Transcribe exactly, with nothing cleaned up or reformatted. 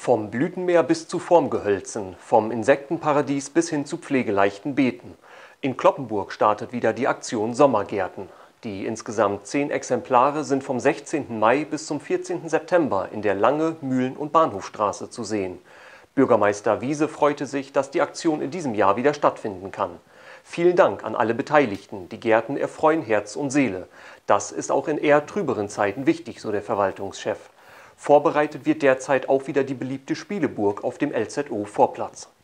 Vom Blütenmeer bis zu Formgehölzen, vom Insektenparadies bis hin zu pflegeleichten Beeten. In Cloppenburg startet wieder die Aktion Sommergärten. Die insgesamt zehn Exemplare sind vom sechzehnten Mai bis zum vierzehnten September in der Lange-, Mühlen- und Bahnhofstraße zu sehen. Bürgermeister Wiese freute sich, dass die Aktion in diesem Jahr wieder stattfinden kann. Vielen Dank an alle Beteiligten, die Gärten erfreuen Herz und Seele. Das ist auch in eher trüberen Zeiten wichtig, so der Verwaltungschef. Vorbereitet wird derzeit auch wieder die beliebte Spieleburg auf dem L Z O-Vorplatz.